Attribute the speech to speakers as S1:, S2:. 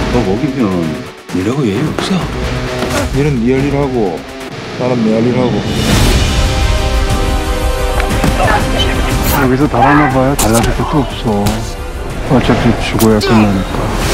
S1: 너 먹이면 니라고 예의 없어.
S2: 니는 니 할 일 하고 나는 내 할 일 하고.
S3: 여기서 달아나봐야 달라질 것도 없어. 어차피 죽어야 끝나니까.